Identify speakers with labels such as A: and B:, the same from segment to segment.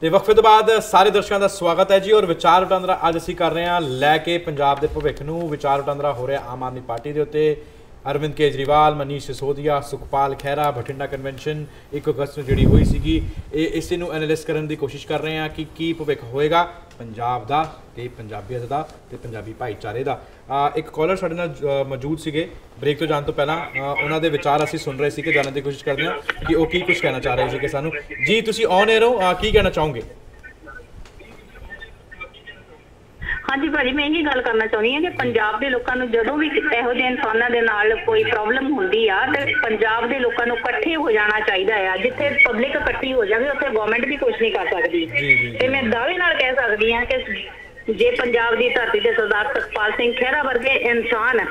A: ਤੇ ਵਕਫੇ ਤੋਂ ਬਾਅਦ ਸਾਰੇ ਦਰਸ਼ਕਾਂ ਦਾ ਸਵਾਗਤ ਹੈ ਜੀ। ਔਰ ਵਿਚਾਰ ਵਟਾਂਦਰਾ ਅੱਜ ਅਸੀਂ ਕਰ ਰਹੇ ਹਾਂ ਲੈ ਕੇ ਪੰਜਾਬ ਦੇ ਭਵਿੱਖ ਨੂੰ। ਵਿਚਾਰ ਵਟਾਂਦਰਾ ਹੋ ਰਿਹਾ ਆਮ ਆਦਮੀ ਪਾਰਟੀ ਦੇ ਉੱਤੇ। अरविंद केजरीवाल, मनीष सिसोदिया, सुखपाल खैरा, बठिंडा कन्वेंशन 1 अगस्त ਨੂੰ ਜਿਹੜੀ ਹੋਈ ਸੀਗੀ, ਇਸੇ ਨੂੰ ਐਨਾਲਿਸਿਸ ਕਰਨ ਦੀ ਕੋਸ਼ਿਸ਼ ਕਰ ਰਹੇ ਹਾਂ ਕਿ ਕੀ ਭਵਿੱਖ ਹੋਏਗਾ ਪੰਜਾਬ ਦਾ ਤੇ ਪੰਜਾਬੀਅਤ ਦਾ ਤੇ ਪੰਜਾਬੀ ਭਾਈਚਾਰੇ ਦਾ। ਇੱਕ ਕਾਲਰ ਸਾਡੇ ਨਾਲ ਮੌਜੂਦ ਸੀਗੇ ਬ੍ਰੇਕ ਤੋਂ ਜਾਣ ਤੋਂ ਪਹਿਲਾਂ, ਉਹਨਾਂ ਦੇ ਵਿਚਾਰ ਅਸੀਂ ਸੁਣ ਰਹੇ ਸੀ ਕਿ ਜਾਣਨ ਦੀ ਕੋਸ਼ਿਸ਼ ਕਰਦੇ ਹਾਂ ਕਿ ਉਹ ਕੀ ਕੁਝ ਕਹਿਣਾ ਚਾਹ ਰਹੇ ਸੀ ਕਿ ਸਾਨੂੰ। ਜੀ ਤੁਸੀਂ ਔਨ 에ਅਰ ਹੋ, ਕੀ ਕਹਿਣਾ ਚਾਹੋਗੇ?
B: हाँ जी भाजी, मैं यही गल करना चाहती हाँ कि पंजाब के लोगों को जो भी इहो जिहे इंसानों के नाल कोई प्रॉब्लम होंदी आ ते पंजाब के लोगों को इकट्ठे हो जाना चाहिए है। जिथे पब्लिक इकट्ठी हो जाए उत्थे गवर्नमेंट भी कुछ नहीं कर सकती। ते मैं दावे नाल कह सकती हाँ कि जे पंजाब की धरती से सरदार सुखपाल सिंह खैरा वर्गे इंसान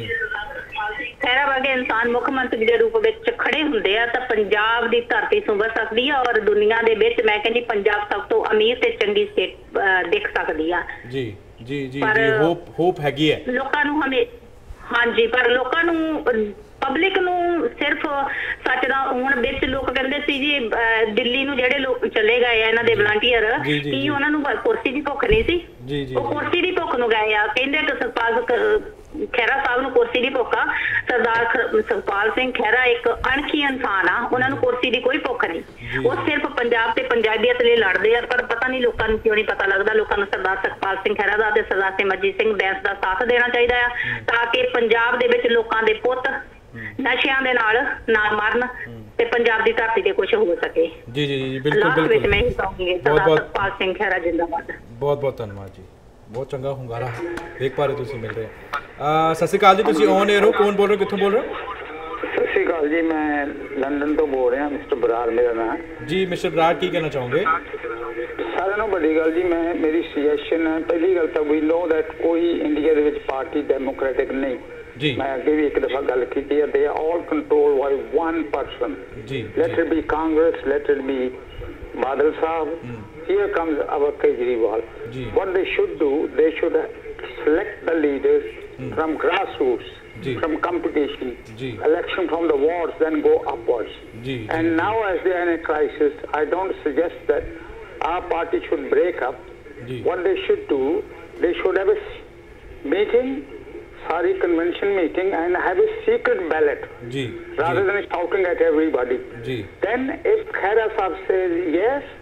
B: मुख्यमंत्री के रूप में खड़े होंदे आ तां पंजाब की धरती सुभर सकती है और दुनिया दे विच मैं कहनी पंजाब सब तो अमीर ते चंगी स्टेट दिख सकती है।
A: जी जी जी जी होप हैगी है
B: लोकां नूं हमें। हाँ जी, पर लोकां नूं पब्लिक नूं सिर्फ सच दा हुण विच लोग कहंदे सी जी दिल्ली नूं जेहड़े लोग चले गए इन्हां दे वलंटियर की उन्हां नूं कुर्सी दी भुख नहीं सी। वो कुर्सी दी भुख नूं गए आ, कहंदे कि सरपाल खैरा साहब नूं कुर्सी दी भुख आ। सरदार सुखपाल सिंह खैरा एक अणखी इंसान आ, उन्हां नूं कुर्सी दी कोई भुख नहीं। वो सिर्फ पंजाब ते पंजाबीयत लई लड़दे आ, पर पता नहीं लोकां नूं क्यों नहीं पता लगदा। लोकां नूं सरदार सुखपाल सिंह खैरा दा ते सरदार सिमरजीत सिंह बैंस दा साथ देना चाहिदा आ ताकि पंजाब दे विच लोकां दे पुੱਤ नशियां दे नाल ना मरन ते पंजाब दी धरती ते कुछ हो सके।
A: जी जी जी बिल्कुल बिल्कुल,
B: मैं ही कहूंगी सरदार सुखपाल सिंह खैरा जिंदाबाद।
A: बहुत बहुत धन्यवाद जी, बहुत चंगा ਹੁੰਗਾਰਾ ਦੇਖ ਪਾ ਰਹੇ ਤੁਸੀਂ ਮਿਲ ਰਹੇ। ਸਤਿ ਸ਼੍ਰੀ ਅਕਾਲ ਜੀ, ਤੁਸੀਂ ਔਨ 에ਅਰ ਹੋ, ਕੌਣ ਬੋਲ ਰਹੇ ਹੋ, ਕਿੱਥੋਂ ਬੋਲ ਰਹੇ ਹੋ?
C: ਸਤਿ ਸ਼੍ਰੀ ਅਕਾਲ ਜੀ, ਮੈਂ ਲੰਡਨ ਤੋਂ ਬੋਲ ਰਿਹਾ, ਮਿਸਟਰ ਬਰਾੜ ਮੇਰਾ ਨਾਮ।
A: ਜੀ ਮਿਸਟਰ ਬਰਾੜ, ਕੀ ਕਹਿਣਾ ਚਾਹੋਗੇ?
C: ਸਾਰਿਆਂ ਨੂੰ ਵੱਡੀ ਗੱਲ ਜੀ, ਮੇਰੀ ਸੁਜੈਸ਼ਨ ਹੈ, ਪਹਿਲੀ ਗੱਲ ਤਾਂ ਵੀ ਨੋ ਦੈਟ ਕੋਈ ਇੰਡੀਆ ਦੇ ਵਿੱਚ ਪਾਰਟੀ ਡੈਮੋਕ੍ਰੈਟਿਕ ਨਹੀਂ ਜੀ। ਮੈਂ ਅੱਗੇ ਵੀ ਇੱਕ ਦਫਾ ਗੱਲ ਕੀਤੀ ਹੈ, they are all control by one person ji. Let it be Congress, let it be Badal Sahib, here comes our Kejriwal. What they should do, they should select the leaders from grassroots, from competition, election from the wards, then go upwards. And now as they are in a crisis, I don't suggest that our party should break up. What they should do, they should have a meeting, sorry, convention meeting, and have a secret ballot rather than shouting at everybody. Then if Khaira Sahib says yes,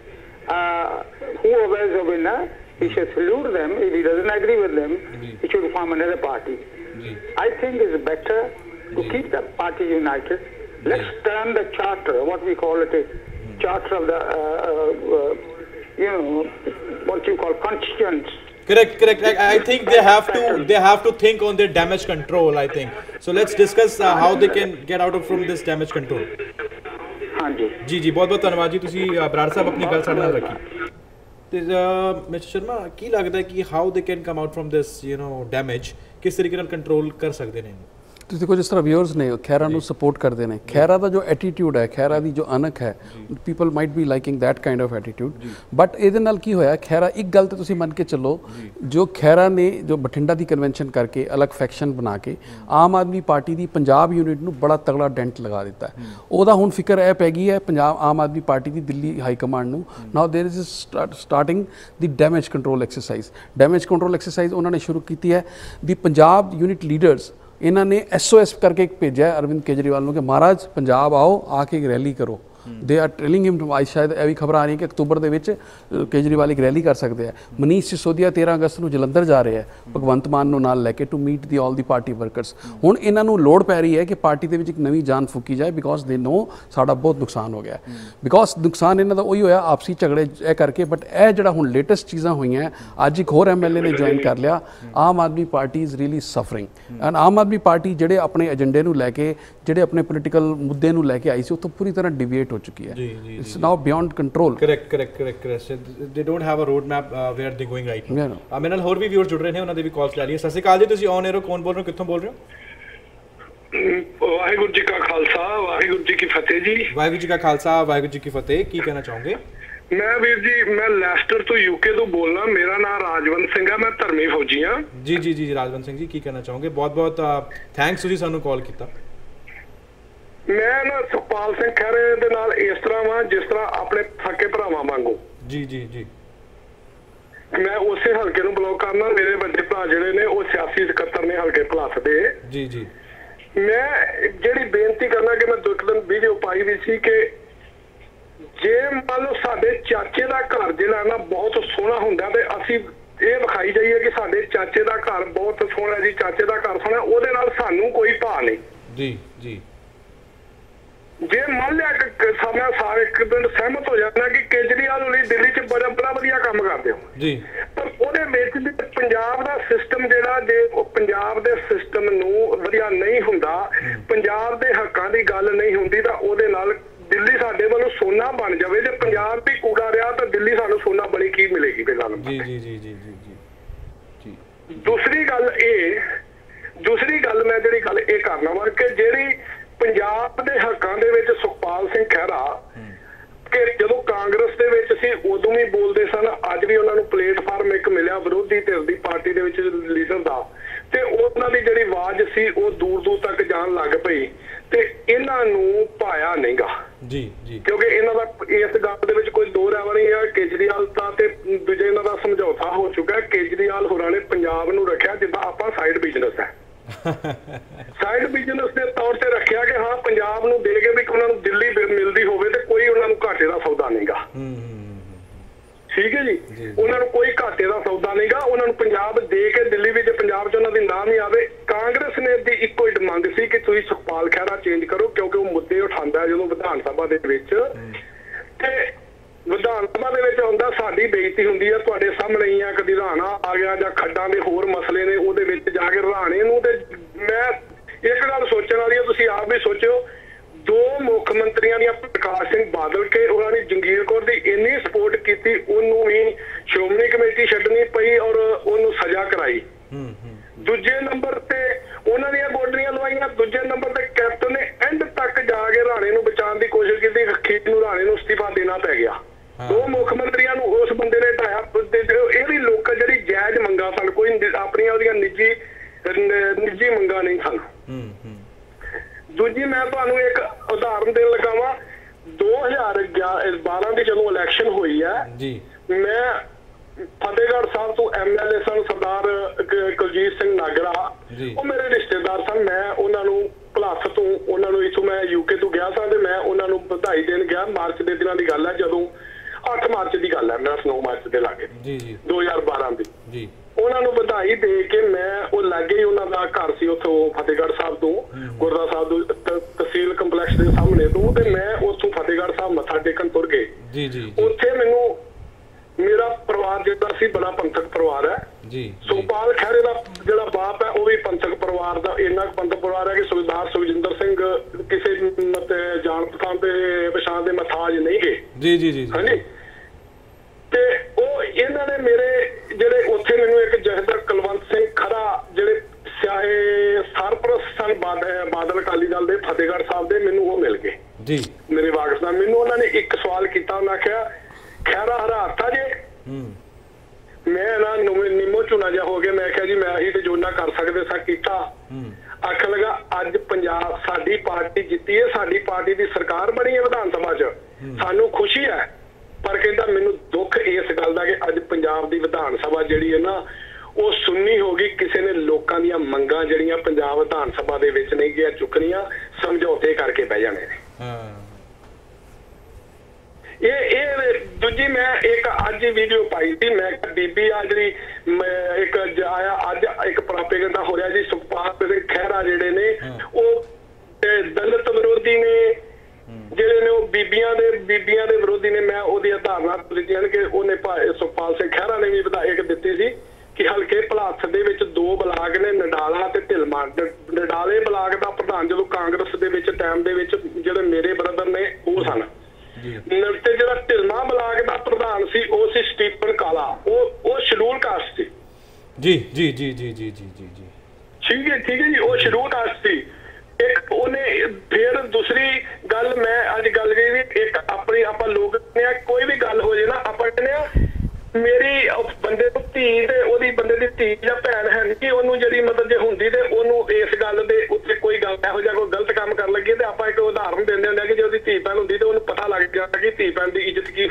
C: whoever is a winner, he should salute them. If he doesn't agree with them, he should form another party. I think it's better to keep the party united. Let's turn the charter, what we call it, a charter of the, what you call constituents.
A: Correct. I think they have to think on their damage control, I think. So let's discuss how they can get out from this damage control.
C: हाँ जी
A: जी बहुत बहुत धन्यवाद जी। ਤੁਸੀਂ ਬਰਾੜ ਸਾਹਿਬ ਆਪਣੀ ਗੱਲ ਸਾਡੇ ਨਾਲ ਰੱਖੀ। ਤੇ ਮਿਸਟਰ ਸ਼ਰਮਾ, ਕੀ ਲੱਗਦਾ ਹੈ ਕਿ how they can come out from this damage, ਕਿਸ ਤਰੀਕੇ ਨਾਲ ਕੰਟਰੋਲ ਕਰ ਸਕਦੇ ਨੇ?
D: ਤੁਸੀਂ ਦੇਖੋ, ਜਿਸ ਤਰ੍ਹਾਂ ਵਿਊਅਰਸ ਨੇ ਖੈਰਾ ਨੂੰ ਸਪੋਰਟ ਕਰਦੇ ਨੇ, ਖੈਰਾ ਦਾ ਜੋ ਐਟੀਟਿਊਡ ਹੈ, ਖੈਰਾ ਦੀ ਜੋ ਅਣਖ ਹੈ, people might be liking that kind of attitude. But ਇਹਦੇ ਨਾਲ ਕੀ ਹੋਇਆ, ਖੈਰਾ ਇੱਕ ਗੱਲ ਤਾਂ ਤੁਸੀਂ ਮੰਨ ਕੇ ਚੱਲੋ, ਜੋ ਖੈਰਾ ਨੇ ਜੋ ਬਠਿੰਡਾ ਦੀ ਕਨਵੈਨਸ਼ਨ ਕਰਕੇ ਅਲੱਗ ਫੈਕਸ਼ਨ ਬਣਾ ਕੇ ਆਮ ਆਦਮੀ ਪਾਰਟੀ ਦੀ ਪੰਜਾਬ ਯੂਨਿਟ ਨੂੰ ਬੜਾ ਤਗੜਾ ਡੈਂਟ ਲਗਾ ਦਿੱਤਾ। ਉਹਦਾ ਹੁਣ ਫਿਕਰ ਇਹ ਪੈ ਗਈ ਹੈ ਪੰਜਾਬ ਆਮ ਆਦਮੀ ਪਾਰਟੀ ਦੀ ਦਿੱਲੀ ਹਾਈ ਕਮਾਂਡ ਨੂੰ। Now there is starting the damage control exercise. Damage control exercise ਉਹਨਾਂ ਨੇ ਸ਼ੁਰੂ ਕੀਤੀ ਹੈ। ਦੀ ਪੰਜਾਬ ਯੂਨਿਟ ਲੀਡਰਸ ਇਹਨਾਂ ਨੇ SOS ਕਰਕੇ ਇੱਕ ਭੇਜਿਆ ਅਰਵਿੰਦ ਕੇਜਰੀਵਾਲ ਨੂੰ ਕਿ ਮਹਾਰਾਜ ਪੰਜਾਬ ਆਓ, ਆ ਕੇ ਰੈਲੀ ਕਰੋ। They are telling him to, ਸ਼ਾਇਦ ਇਹ ਵੀ ਖਬਰਾਂ ਆ ਰਹੀਆਂ ਕਿ ਅਕਤੂਬਰ ਦੇ ਵਿੱਚ ਕੇਜਰੀਵਾਲ ਇੱਕ ਰੈਲੀ ਕਰ ਸਕਦੇ ਆ। ਮਨੀਸ਼ ਸਿਸੋਦੀਆ 13 ਅਗਸਤ ਨੂੰ ਜਲੰਧਰ ਜਾ ਰਹੇ ਆ ਭਗਵੰਤ ਮਾਨ ਨੂੰ ਨਾਲ ਲੈ ਕੇ to meet the all the party workers. ਹੁਣ ਇਹਨਾਂ ਨੂੰ ਲੋੜ ਪੈ ਰਹੀ ਹੈ ਕਿ ਪਾਰਟੀ ਦੇ ਵਿੱਚ ਇੱਕ ਨਵੀਂ ਜਾਨ ਫੂਕੀ ਜਾਏ, ਬਿਕੋਜ਼ ਦੇ ਨੋ ਸਾਡਾ ਬਹੁਤ ਨੁਕਸਾਨ ਹੋ ਗਿਆ। ਬਿਕੋਜ਼ ਨੁਕਸਾਨ ਇਹਨਾਂ ਦਾ ਉਹੀ ਹੋਇਆ ਆਪਸੀ ਝਗੜੇ ਇਹ ਕਰਕੇ। ਬਟ ਇਹ ਜਿਹੜਾ ਹੁਣ ਲੇਟੈਸਟ ਚੀਜ਼ਾਂ ਹੋਈਆਂ, ਅੱਜ ਇੱਕ ਹੋਰ MLA ਨੇ ਜੁਆਇਨ ਕਰ ਲਿਆ। Aam Aadmi Party is really suffering. And Aam Aadmi Party ਜਿਹੜੇ ਆਪਣੇ ਏਜੰਡੇ ਨੂੰ ਲੈ ਕੇ, ਜਿਹੜੇ ਆਪਣੇ ਪੋਲੀਟੀਕਲ ਮੁੱਦੇ ਨੂੰ ਲੈ ਕੇ ਆਈ ਸੀ, ਉੱਥੋਂ ਪੂਰੀ ਤਰ੍ਹਾਂ ਡਿਵੀਏਟ ਹੋ ਚੁੱਕੀ ਹੈ। It's now beyond control.
A: Correct. They don't have a road map where they're going right now. ਮੇਰੇ ਨਾਲ ਹੋਰ ਵੀ ਵਿਊਅਰਸ ਜੁੜ ਰਹੇ ਨੇ, ਉਹਨਾਂ ਦੇ ਵੀ ਕਾਲਸ ਲੈ ਲਈਏ। ਸਤਿ ਸ਼੍ਰੀ ਅਕਾਲ ਜੀ, ਤੁਸੀਂ ਔਨ 에ਅਰ ਹੋ, ਕੌਣ ਬੋਲ ਰਹੇ ਹੋ, ਕਿੱਥੋਂ ਬੋਲ ਰਹੇ ਹੋ?
E: ਵਾਹਿਗੁਰੂ ਜੀ ਕਾ ਖਾਲਸਾ, ਵਾਹਿਗੁਰੂ ਜੀ ਕੀ ਫਤਿਹ ਜੀ।
A: ਵਾਹਿਗੁਰੂ ਜੀ ਕਾ ਖਾਲਸਾ, ਵਾਹਿਗੁਰੂ ਜੀ ਕੀ ਫਤਿਹ। ਕੀ ਕਹਿਣਾ ਚਾਹੋਗੇ?
E: ਮੈਂ ਵੀਰ ਜੀ, ਮੈਂ ਲੈਸਟਰ ਤੋਂ UK ਤੋਂ ਬੋਲਣਾ। ਮੇਰਾ ਨਾਮ ਰਾਜਵੰਤ ਸਿੰਘ ਹੈ, ਮੈਂ ਧਰਮੀ ਫੌਜੀ ਹਾਂ।
A: ਜੀ ਰਾਜਵੰਤ ਸਿੰਘ ਜੀ, ਕੀ ਕਹਿਣਾ ਚਾਹੋਗੇ? ਬਹੁਤ ਬਹੁਤ ਥੈਂਕਸ ਤੁਸੀਂ ਸਾਨੂੰ ਕਾਲ ਕੀਤਾ।
E: ਮੈਂ ਨਾ ਸੁਖਪਾਲ ਸਿੰਘ ਖਹਿਰੇ ਦੇ ਨਾਲ ਇਸ ਤਰ੍ਹਾਂ ਵਾਂ ਜਿਸ ਤਰ੍ਹਾਂ ਆਪਣੇ ਸਕੇ ਭਰਾਵਾਂ ਵਾਂਗੂ।
A: ਜੀ ਜੀ ਜੀ
E: ਮੈਂ ਉਸੇ ਹਲਕੇ ਨੂੰ ਬਿਲੋਂਗ ਕਰਨਾ। ਮੇਰੇ ਵੱਡੇ ਭਰਾ ਜਿਹੜੇ ਨੇ ਉਹ ਸਿਆਸੀ ਸਕੱਤਰ ਨੇ ਹਲਕੇ ਭਲਾਸ ਦੇ। ਜੀ ਜੀ ਮੈਂ ਜਿਹੜੀ ਬੇਨਤੀ ਕਰਨਾ ਕਿ ਮੈਂ ਦੋ ਦਿਨ ਵੀਡੀਓ ਪਾਈ ਵੀ ਸੀ ਕਿ ਜੇ ਮੰਨ ਲਓ ਸਾਡੇ ਚਾਚੇ ਦਾ ਘਰ ਜਿਹੜਾ ਨਾ ਬਹੁਤ ਸੋਹਣਾ ਹੁੰਦਾ ਤੇ ਅਸੀਂ ਇਹ ਵਿਖਾਈ ਜਾਈਏ ਕਿ ਸਾਡੇ ਚਾਚੇ ਦਾ ਘਰ ਬਹੁਤ ਸੋਹਣਾ ਜੀ, ਚਾਚੇ ਦਾ ਘਰ ਸੋਹਣਾ, ਉਹਦੇ ਨਾਲ ਸਾਨੂੰ ਕੋਈ ਭਾਅ ਨਹੀਂ। ਜੀ ਜੀ ਜੇ ਮੰਨ ਲਿਆ ਕਿ ਸਾਡਾ ਸਾਰੇ ਇੱਕ ਦਿਨ ਸਹਿਮਤ ਹੋ ਜਾਣਾ ਕਿ ਕੇਜਰੀਵਾਲ ਲਈ ਦਿੱਲੀ 'ਚ ਬੜਾ ਵਧੀਆ ਕੰਮ ਕਰਦੇ ਹੋ ਜੀ, ਪਰ ਉਹਦੇ ਵਿੱਚ ਪੰਜਾਬ ਦਾ ਸਿਸਟਮ ਜਿਹੜਾ ਜੇ ਉਹ ਪੰਜਾਬ ਦੇ ਸਿਸਟਮ ਨੂੰ ਵਧੀਆ ਨਹੀਂ ਹੁੰਦਾ, ਪੰਜਾਬ ਦੇ ਹੱਕਾਂ ਦੀ ਗੱਲ ਨਹੀਂ ਹੁੰਦੀ ਤਾਂ ਉਹਦੇ ਨਾਲ ਦਿੱਲੀ ਸਾਡੇ ਵੱਲੋਂ ਸੋਨਾ ਬਣ ਜਾਵੇ। ਜੇ ਪੰਜਾਬ ਵੀ ਕੂੜਾ ਰਿਹਾ ਤਾਂ ਦਿੱਲੀ ਸਾਨੂੰ ਸੋਨਾ ਬਣੀ ਕੀ ਮਿਲੇਗੀ ਪਹਿਲਾਂ। ਜੀ ਜੀ ਜੀ ਜੀ ਜੀ ਜੀ ਦੂਸਰੀ ਗੱਲ ਮੈਂ ਜਿਹੜੀ ਗੱਲ ਇਹ ਕਰਨਾ ਵਾ ਕਿ ਜਿਹੜੀ ਪੰਜਾਬ ਦੇ ਹੱਕਾਂ ਦੇ ਵਿੱਚ ਸੁਖਪਾਲ ਸਿੰਘ ਖਹਿਰਾ ਕਿ ਜਦੋਂ ਕਾਂਗਰਸ ਦੇ ਵਿੱਚ ਸੀ ਉਦੋਂ ਵੀ ਬੋਲਦੇ ਸਨ, ਅੱਜ ਵੀ ਉਹਨਾਂ ਨੂੰ ਪਲੇਟਫਾਰਮ ਇੱਕ ਮਿਲਿਆ ਵਿਰੋਧੀ ਧਿਰ ਦੀ ਪਾਰਟੀ ਦੇ ਵਿੱਚ ਲੀਡਰ ਦਾ, ਤੇ ਉਹਨਾਂ ਦੀ ਜਿਹੜੀ ਆਵਾਜ਼ ਸੀ ਉਹ ਦੂਰ ਦੂਰ ਤੱਕ ਜਾਣ ਲੱਗ ਪਈ ਤੇ ਇਹਨਾਂ ਨੂੰ ਪਾਇਆ ਨਹੀਂਗਾ। ਜੀ ਜੀ ਕਿਉਂਕਿ ਇਹਨਾਂ ਦਾ ਇਸ ਗੱਲ ਦੇ ਵਿੱਚ ਕੋਈ ਦੋ ਰਾਹ ਨਹੀਂ ਹੈ। ਕੇਜਰੀਵਾਲ ਤਾਂ ਤੇ ਦੂਜੇ ਇਹਨਾਂ ਦਾ ਸਮਝੌਤਾ ਹੋ ਚੁੱਕਾ। ਕੇਜਰੀਵਾਲ ਹੋਰਾਂ ਨੇ ਪੰਜਾਬ ਨੂੰ ਰੱਖਿਆ ਜਿੱਦਾਂ ਆਪਾਂ ਸਾਈਡ ਬਿਜ਼ਨਸ ਹੈ, ਸਾਈਡ ਬਿਜ਼ਨਸ ਦੇ ਤੌਰ ਤੇ ਰੱਖਿਆ ਕਿ ਹਾਂ ਪੰਜਾਬ ਨੂੰ ਦੇ ਕੇ ਵੀ ਉਹਨਾਂ ਨੂੰ ਦਿੱਲੀ ਮਿਲਦੀ ਹੋਵੇ ਤੇ ਕੋਈ ਉਹਨਾਂ ਨੂੰ ਘਾਟੇ ਦਾ ਸੌਦਾ ਨਹੀਂਗਾ। ਠੀਕ ਹੈ ਜੀ, ਉਹਨਾਂ ਨੂੰ ਕੋਈ ਘਾਟੇ ਦਾ ਸੌਦਾ ਨਹੀਂਗਾ। ਉਹਨਾਂ ਨੂੰ ਪੰਜਾਬ ਦੇ ਕੇ ਦਿੱਲੀ ਵਿੱਚ ਪੰਜਾਬ 'ਚ ਉਹਨਾਂ ਦੀ ਨਾਮ ਹੀ ਆਵੇ। ਕਾਂਗਰਸ ਨੇ ਦੀ ਇੱਕੋ ਹੀ ਮੰਗ ਸੀ ਕਿ ਤੁਸੀਂ ਸੁਖਪਾਲ ਖਹਿਰਾ ਚੇਂਜ ਕਰੋ ਕਿਉਂਕਿ ਉਹ ਮੁੱਦੇ ਉਠਾਉਂਦਾ ਜਦੋਂ ਵਿਧਾਨ ਸਭਾ ਦੇ ਵਿੱਚ, ਤੇ ਵਿਧਾਨ ਸਭਾ ਦੇ ਵਿੱਚ ਆਉਂਦਾ ਸਾਡੀ ਬੇਇੱਜ਼ਤੀ ਹੁੰਦੀ ਹੈ ਤੁਹਾਡੇ ਸਾਹਮਣੇ ਹੀ ਆ। ਕਦੀ ਰਾਣਾ ਆ ਗਿਆ ਜਾਂ ਖੱਡਾਂ ਦੇ ਹੋਰ ਮਸਲੇ ਨੇ ਉਹਦੇ ਵਿੱਚ ਜਾ ਕੇ ਰਾਣੇ ਨੂੰ, ਤੇ ਮੈਂ ਇੱਕ ਗੱਲ ਸੋਚਣ ਵਾਲੀ ਹੈ, ਤੁਸੀਂ ਆਪ ਵੀ ਸੋਚਿਓ, ਦੋ ਮੁੱਖ ਮੰਤਰੀਆਂ ਦੀਆਂ ਪ੍ਰਕਾਸ਼ ਸਿੰਘ ਬਾਦਲ ਕੇ ਉਹਨਾਂ ਨੇ ਜੰਗੀਰ ਕੌਰ ਦੀ ਇੰਨੀ ਸਪੋਰਟ ਕੀਤੀ, ਉਹਨੂੰ ਵੀ ਸ਼੍ਰੋਮਣੀ ਕਮੇਟੀ ਛੱਡਣੀ ਪਈ ਔਰ ਉਹਨੂੰ ਸਜ਼ਾ ਕਰਾਈ। ਦੂਜੇ ਨੰਬਰ ਤੇ ਉਹਨਾਂ ਦੀਆਂ ਗੋਡਰੀਆਂ ਲਵਾਈਆਂ। ਦੂਜੇ ਨੰਬਰ ਤੇ ਕੈਪਟਨ ਨੇ ਐਂਡ ਤੱਕ ਜਾ ਕੇ ਰਾਣੇ ਨੂੰ ਬਚਾਉਣ ਦੀ ਕੋਸ਼ਿਸ਼ ਕੀਤੀ, ਅਖੀਰ ਨੂੰ ਰਾਣੇ ਨੂੰ ਅਸਤੀਫਾ ਦੇਣਾ ਪੈ ਗਿਆ। ਦੋ ਮੁੱਖ ਮੰਤਰੀਆਂ ਨੂੰ ਉਸ ਬੰਦੇ ਨੇ ਢਾਇਆ। ਇਹ ਵੀ ਲੋਕ ਜਿਹੜੀ ਜਾਇਜ਼ ਮੰਗਾਂ ਸਨ, ਕੋਈ ਆਪਣੀਆਂ ਉਹਦੀਆਂ ਨਿੱਜੀ ਮੰਗਾਂ ਨਹੀਂ ਸਨ। ਦੂਜੀ ਮੈਂ ਤੁਹਾਨੂੰ ਇੱਕ ਉਦਾਹਰਨ ਦੇਣ ਲੱਗਾ ਵਾਂ, 2012 ਦੀ ਜਦੋਂ ਇਲੈਕਸ਼ਨ ਹੋਈ ਹੈ ਜੀ, ਮੈਂ ਫਤਿਹਗੜ੍ਹ ਸਾਹਿਬ ਤੋਂ MLA ਸਨ ਸਰਦਾਰ ਕੁਲਜੀਤ ਸਿੰਘ ਨਾਗਰਾ, ਉਹ ਮੇਰੇ ਰਿਸ਼ਤੇਦਾਰ ਸਨ। ਮੈਂ ਉਹਨਾਂ ਨੂੰ ਭਲਾਸ ਤੋਂ ਉਹਨਾਂ ਨੂੰ ਇੱਥੋਂ ਮੈਂ UK ਤੋਂ ਗਿਆ ਸਾਂ ਤੇ ਮੈਂ ਉਹਨਾਂ ਨੂੰ ਵਧਾਈ ਦੇਣ ਗਿਆ। ਮਾਰਚ ਦੇ ਦਿਨਾਂ ਦੀ ਗੱਲ ਹੈ, ਜਦੋਂ 8 ਮਾਰਚ ਦੀ ਗੱਲ ਹੈ, ਮੇਰਾ 9 ਮਾਰਚ ਦੇ ਲਾਗੇ 2012 ਦੀ ਜੀ। ਉਹਨਾਂ ਨੂੰ ਵਧਾਈ ਦੇ ਕੇ ਮੈਂ ਉਹ ਲਾਗੇ ਹੀ ਉਹਨਾਂ ਦਾ ਘਰ ਸੀ ਉੱਥੋਂ ਫਤਿਹਗੜ੍ਹ ਸਾਹਿਬ ਤੋਂ ਗੁਰਦੁਆਰਾ ਸਾਹਿਬ ਤੋਂ ਤਹਿਸੀਲ ਕੰਪਲੈਕਸ ਦੇ ਸਾਹਮਣੇ ਤੋਂ, ਤੇ ਮੈਂ ਉੱਥੋਂ ਫਤਿਹਗੜ੍ਹ ਸਾਹਿਬ ਮੱਥਾ ਟੇਕਣ ਤੁਰ ਗਏ ਜੀ। ਉੱਥੇ ਮੈਨੂੰ ਮੇਰਾ ਪਰਿਵਾਰ ਜਿਹੜਾ ਸੀ ਬੜਾ ਪੰਥਕ ਪਰਿਵਾਰ ਹੈ ਜੀ। ਸੁਖਪਾਲ ਖਹਿਰੇ ਦਾ ਜਿਹੜਾ ਬਾਪ ਹੈ ਉਹ ਵੀ ਪੰਥਕ ਪਰਿਵਾਰ ਦਾ, ਇੰਨਾ ਪੰਥਕ ਪਰਿਵਾਰ ਹੈ ਕਿ ਸਰਦਾਰ ਸੁਖਜਿੰਦਰ ਸਿੰਘ ਕਿਸੇ ਜਾਣ ਪਛਾਣ ਦੇ ਮਥਾਜ ਨਹੀਂ ਗਏ ਜੀ ਜੀ ਜੀ ਹਾਂਜੀ। ਤੇ ਉਹ ਇਹਨਾਂ ਨੇ ਮੇਰੇ ਜਿਹੜੇ ਉੱਥੇ ਮੈਨੂੰ ਇੱਕ ਜਥੇਦਾਰ ਕੁਲਵੰਤ ਸਿੰਘ ਖਰਾ ਜਿਹੜੇ ਸਿਆਹੇ ਸਰਪ੍ਰਸਤ ਸਨ ਬਾਦਲ ਅਕਾਲੀ ਦਲ ਦੇ ਫਤਿਹਗੜ੍ਹ ਸਾਹਿਬ ਦੇ, ਮੈਨੂੰ ਉਹ ਮਿਲ ਗਏ ਜੀ, ਮੇਰੇ ਵਾਗਫ। ਮੈਨੂੰ ਉਹਨਾਂ ਨੇ ਇੱਕ ਸਵਾਲ ਕੀਤਾ, ਉਹਨਾਂ ਆਖਿਆ ਖਹਿਰਾ ਹਰਾਤਾ ਜੇ? ਮੈਂ ਨਾ ਨਿੰਮੋ ਝੂਨਾ ਜਿਹਾ ਹੋ ਗਿਆ। ਮੈਂ ਕਿਹਾ ਜੀ ਮੈਂ ਹੀ ਤੇ ਜੋ ਨਾ ਕਰ ਸਕਦੇ ਸਾਂ ਕੀਤਾ। ਆਖਣ ਲੱਗਾ ਅੱਜ ਪੰਜਾਬ ਸਾਡੀ ਪਾਰਟੀ ਜਿੱਤੀ ਹੈ, ਸਾਡੀ ਪਾਰਟੀ ਦੀ ਸਰਕਾਰ ਬਣੀ ਹੈ ਵਿਧਾਨ ਸਭਾ 'ਚ, ਸਾਨੂੰ ਖੁਸ਼ੀ ਹੈ, ਪਰ ਕਹਿੰਦਾ ਮੈਨੂੰ ਦੁੱਖ ਇਸ ਗੱਲ ਦਾ ਕਿ ਅੱਜ ਪੰਜਾਬ ਦੀ ਵਿਧਾਨ ਸਭਾ ਜਿਹੜੀ ਹੈ ਨਾ ਉਹ ਸੁੰਨੀ ਹੋ ਗਈ। ਕਿਸੇ ਨੇ ਲੋਕਾਂ ਦੀਆਂ ਮੰਗਾਂ ਜਿਹੜੀਆਂ ਪੰਜਾਬ ਵਿਧਾਨ ਸਭਾ ਦੇ ਵਿੱਚ ਨਹੀਂ ਗਿਆ ਚੁੱਕਣੀਆਂ, ਸਮਝੌਤੇ ਕਰਕੇ ਬਹਿ ਜਾਣੇ ਨੇ। ਇਹ ਦੂਜੀ ਮੈਂ ਇੱਕ ਅੱਜ ਵੀਡੀਓ ਪਾਈ ਸੀ, ਮੈਂ ਬੀਬੀ ਆ ਜਿਹੜੀ ਇੱਕ ਆਇਆ ਅੱਜ ਇੱਕ ਪ੍ਰਾਪੇਗੰਡਾ ਹੋ ਰਿਹਾ ਜੀ, ਸੁਖਪਾਲ ਸਿੰਘ ਖਹਿਰਾ ਜਿਹੜੇ ਨੇ ਉਹ ਦਲਿਤ ਵਿਰੋਧੀ ਨੇ, ਜਿਹੜੇ ਨੇ ਉਹ ਬੀਬੀਆਂ ਦੇ ਵਿਰੋਧੀ ਨੇ। ਮੈਂ ਉਹਦੀਆਂ ਧਾਰਨਾ ਦਿੱਤੀਆਂ ਕਿ ਉਹਨੇ ਸੁਖਪਾਲ ਸਿੰਘ ਖਹਿਰਾ ਨੇ ਵੀ ਵਿਧਾਇਕ ਦਿੱਤੀ ਸੀ ਕਿ ਹਲਕੇ ਭਲਾਸ ਦੇ ਵਿੱਚ 2 ਬਲਾਕ ਨੇ, ਨਡਾਲਾ ਤੇ ਢਿਲਮਾ। ਨਡਾਲੇ ਬਲਾਕ ਦਾ ਪ੍ਰਧਾਨ ਜਦੋਂ ਕਾਂਗਰਸ ਦੇ ਵਿੱਚ ਟਾਈਮ ਦੇ ਵਿੱਚ ਜਿਹੜੇ ਮੇਰੇ ਬ੍ਰਦਰ ਨੇ ਉਹ ਸਨ, ਤੇ ਜਿਹੜਾ ਢਿਲਮਾ ਬਲਾਕ ਦਾ ਪ੍ਰਧਾਨ ਸੀ ਉਹ ਸੀ ਸਟੀਫਨ ਕਾਲਾ, ਉਹ ਸ਼ਡਿਊਲ ਕਾਸਟ ਸੀ ਜੀ ਜੀ ਜੀ ਜੀ ਜੀ ਜੀ ਜੀ ਜੀ ਠੀਕ ਹੈ ਜੀ, ਉਹ ਸ਼ਡਿਊਲ ਕਾਸਟ ਸੀ। ਇੱਕ ਉਹਨੇ ਫਿਰ ਦੂਸਰੀ ਗੱਲ ਮੈਂ ਅੱਜ ਗੱਲ ਕਹੀ ਵੀ ਇੱਕ ਆਪਣੀ ਆਪਾਂ ਲੋਕ ਕੋਈ ਵੀ ਗੱਲ ਹੋ ਜੇ ਨਾ ਆਪਾਂ ਕਹਿੰਦੇ ਆ ਮੇਰੀ ਬੰਦੇ ਦੀ ਧੀ ਤੇ ਉਹਦੀ ਬੰਦੇ ਦੀ ਧੀ ਜਾਂ ਭੈਣ ਹੈ ਨਹੀਂ, ਉਹਨੂੰ ਜਿਹੜੀ ਮਤਲਬ ਜੇ ਹੁੰਦੀ ਤੇ ਉਹਨੂੰ ਇਸ ਗੱਲ ਦੇ ਉੱਤੇ ਕੋਈ ਗੱਲ ਇਹੋ ਜਿਹਾ ਕੋਈ ਗਲਤ ਕੰਮ ਕਰਨ ਲੱਗੇ ਤੇ ਆਪਾਂ ਇੱਕ ਉਦਾਹਰਨ ਦਿੰਦੇ ਹੁੰਦੇ ਕਿ ਜੇ ਉਹਦੀ ਧੀ ਭੈਣ ਹੁੰਦੀ ਤੇ ਉਹਨੂੰ ਪਤਾ ਲੱਗ ਜਾਂਦਾ ਕਿ ਧੀ ਭੈਣ ਦੀ ਇੱਜ਼ਤ ਕੀ ਹੁੰਦੀ।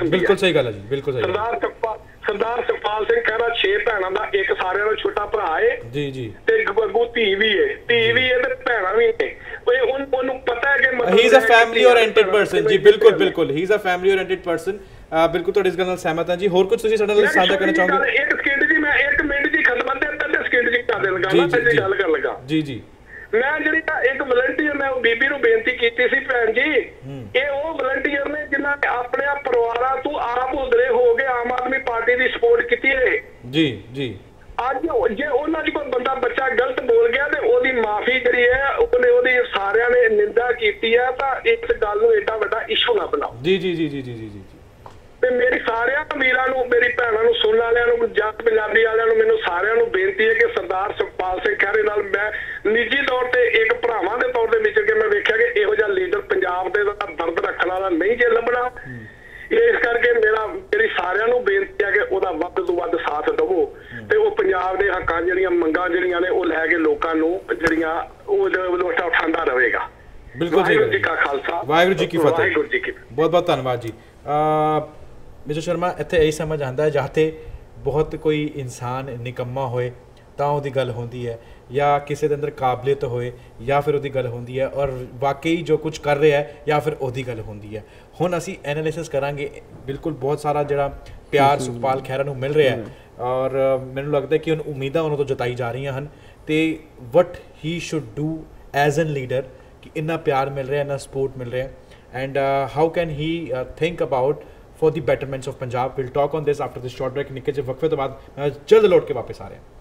E: ਹੁੰਦੀ
A: ਬਿਲਕੁਲ ਸਹੀ ਗੱਲ ਹੈ ਜੀ, ਬਿਲਕੁਲ ਸਹੀ।
E: ਸਰਦਾਰ ਸੁਖਪਾਲ ਸਿੰਘ ਖਹਿਰਾ 6 ਭੈਣਾਂ ਦਾ ਇੱਕ ਸਾਰਿਆਂ ਨੂੰ ਛੋਟਾ ਭਰਾ ਏ
A: ਜੀ ਜੀ,
E: ਤੇ ਅੱਗੋਂ ਧੀ ਵੀ ਏ ਤੇ ਭੈਣਾਂ ਵੀ ਨੇ। ਉਹਨੂੰ ਪਤਾ ਹੈ ਕਿ
A: he is a family oriented person ji, ਬਿਲਕੁਲ ਬਿਲਕੁਲ, he is a family oriented person. ਬਿਲਕੁਲ ਤੁਹਾਡੀ ਇਸ ਗੱਲ ਨਾਲ ਸਹਿਮਤ ਹਾਂ ਜੀ। ਹੋਰ ਕੁਝ ਤੁਸੀਂ ਸਾਡੇ ਨਾਲ ਸਾਂਝਾ ਕਰਨਾ ਚਾਹੋਗੇ?
E: ਇੱਕ ਸਕਿੰਟ ਜੀ, ਮੈਂ 1 ਮਿੰਟ ਦੀ ਖਦਮਤ ਦੇ ਪਹਿਲੇ ਸਕਿੰਟ ਜੀ ਕਰ ਦੇਣ ਗੱਲ ਕਰਨ ਲੱਗਾ
A: ਜੀ ਜੀ।
E: ਮੈਂ ਜਿਹੜੀ ਇੱਕ ਵਲੰਟੀਅਰ ਮੈਂ ਉਹ ਬੀਬੀ ਨੂੰ ਬੇਨਤੀ ਕੀਤੀ ਸੀ, ਭੈਣ ਜੀ ਇਹ ਉਹ ਵਲੰਟੀਅਰ ਨੇ ਜਿਨ੍ਹਾਂ ਨੇ ਆਪਣੇ ਪਰਿਵਾਰਾਂ ਤੋਂ ਆਪ ਉਧਰੇ ਹੋ ਕੇ ਆਮ ਆਦਮੀ ਪਾਰਟੀ ਦੀ ਸਪੋਰਟ ਕੀਤੀ ਹੈ
A: ਜੀ ਜੀ।
E: ਅੱਜ ਜੇ ਉਹਨਾਂ ਦੀ ਕੋਈ ਬੰਦਾ ਬੱਚਾ ਗਲਤ ਬੋਲ ਗਿਆ ਤੇ ਉਹਦੀ ਮਾਫੀ ਜਿਹੜੀ ਹੈ ਉਹਦੀ ਸਾਰਿਆਂ ਨੇ ਨਿੰਦਾ ਕੀਤੀ ਹੈ, ਤਾਂ ਇਸ ਗੱਲ ਨੂੰ ਏਡਾ ਵੱਡਾ ਇਸ਼ੂ ਨਾ ਬਣਾਓ।
A: ਜੀ ਜੀ ਜੀ ਜੀ ਜੀ ਜੀ ਜੀ।
E: ਤੇ ਮੇਰੀ ਸਾਰਿਆਂ ਵੀਰਾਂ ਨੂੰ, ਮੇਰੀ ਭੈਣਾਂ ਨੂੰ, ਸੁਣਨ ਵਾਲਿਆਂ ਨੂੰ, ਜੱਟ ਪੰਜਾਬੀ ਵਾਲਿਆਂ ਨੂੰ, ਮੈਨੂੰ ਸਾਰਿਆਂ ਨੂੰ ਬੇਨਤੀ ਹੈ ਕਿ ਸਰਦਾਰ ਸੁਖਪਾਲ ਸਿੰਘ ਖਹਿਰੇ ਨਾਲ ਮੈਂ ਨਿੱਜੀ ਤੌਰ ਤੇ ਇੱਕ ਭਰਾਵਾਂ ਦੇ ਤੌਰ ਤੇ ਵਿਚਰ ਕੇ ਮੈਂ ਵੇਖਿਆ ਕਿ ਇਹੋ ਜਿਹਾ ਲੀਡਰ ਪੰਜਾਬ ਦੇ ਦਾ ਦਰਦ ਰੱਖਣ ਵਾਲਾ ਨਹੀਂ ਜੇ ਲੱਭਣਾ। ਇਸ ਕਰਕੇ ਮੇਰੀ ਸਾਰਿਆਂ ਨੂੰ ਬੇਨਤੀ ਹੈ ਕਿ ਉਹਦਾ ਵੱਧ ਤੋਂ ਵੱਧ ਸਾਥ ਦੇਵੋ ਤੇ ਉਹ ਪੰਜਾਬ ਦੇ ਹੱਕਾਂ ਜਿਹੜੀਆਂ ਮੰਗਾਂ ਜਿਹੜੀਆਂ ਨੇ ਉਹ ਲੈ ਕੇ ਲੋਕਾਂ ਨੂੰ ਜਿਹੜੀਆਂ ਉਹ ਲੋਟਾ ਉਠਾਉਂਦਾ ਰਹੇਗਾ।
A: ਬਿਲਕੁਲ ਸਹੀ।
E: ਵਾਹਿਗੁਰੂ ਜੀ ਕਾ ਖਾਲਸਾ,
A: ਵਾਹਿਗੁਰੂ ਜੀ ਕੀ ਫਤਿਹ।
E: ਵਾਹਿਗੁਰੂ ਜੀ ਕੀ
A: ਬਹੁਤ ਬਹੁਤ ਧੰਨਵਾਦ ਜੀ। ਮਿਸਟਰ ਸ਼ਰਮਾ, ਇੱਥੇ ਇਹੀ ਸਮਝ ਆਉਂਦਾ ਹੈ ਜਾਤੇ ਬਹੁਤ ਕੋਈ ਇਨਸਾਨ ਨਿਕੰਮਾ ਹੋਏ ਤਾਂ ਉਹਦੀ ਗੱਲ ਹੁੰਦੀ ਹੈ, ਜਾਂ ਕਿਸੇ ਦੇ ਅੰਦਰ ਕਾਬਲੀਅਤ ਹੋਏ ਜਾਂ ਫਿਰ ਉਹਦੀ ਗੱਲ ਹੁੰਦੀ ਹੈ, ਔਰ ਵਾਕਈ ਜੋ ਕੁਝ ਕਰ ਰਿਹਾ ਹੈ ਜਾਂ ਫਿਰ ਉਹਦੀ ਗੱਲ ਹੁੰਦੀ ਹੈ। ਹੁਣ ਅਸੀਂ ਐਨਾਲਿਸਿਸ ਕਰਾਂਗੇ। ਬਿਲਕੁਲ ਬਹੁਤ ਸਾਰਾ ਜਿਹੜਾ ਪਿਆਰ ਸੁਖਪਾਲ ਖਹਿਰਾ ਨੂੰ ਮਿਲ ਰਿਹਾ ਹੈ ਔਰ ਮੈਨੂੰ ਲੱਗਦਾ ਕਿ ਹੁਣ ਉਮੀਦਾਂ ਉਹਨਾਂ ਤੋਂ ਜਤਾਈ ਜਾ ਰਹੀਆਂ ਹਨ ਤੇ what he should do as an leader ਕਿ ਇੰਨਾ ਪਿਆਰ ਮਿਲ ਰਿਹਾ, ਇੰਨਾ ਸਪੋਰਟ ਮਿਲ ਰਿਹਾ, and how can he think about for the betterments of Punjab. We'll talk on this after this short break. ਨਿੱਕੇ ਜਿਹੇ ਵਕਫੇ ਤੋਂ ਬਾਅਦ ਮੈਂ ਜਲਦ ਲੌਟ ਕੇ ਵਾਪਸ ਆ ਰਿਹਾ।